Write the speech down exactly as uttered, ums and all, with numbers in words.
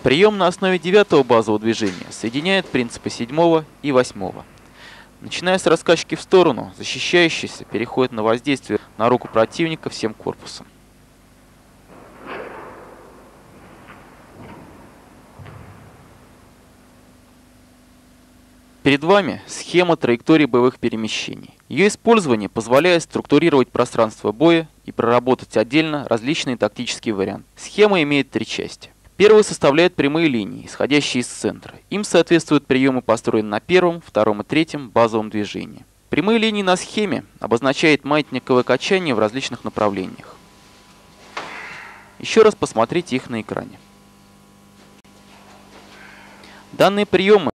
Прием на основе девятого базового движения соединяет принципы седьмого и восьмого. Начиная с раскачки в сторону, защищающийся переходит на воздействие на руку противника всем корпусом. Перед вами схема траектории боевых перемещений. Ее использование позволяет структурировать пространство боя и проработать отдельно различные тактические варианты. Схема имеет три части. Первая составляет прямые линии, исходящие из центра. Им соответствуют приемы, построенные на первом, втором и третьем базовом движении. Прямые линии на схеме обозначают маятниковое качание в различных направлениях. Еще раз посмотрите их на экране. Данные приемы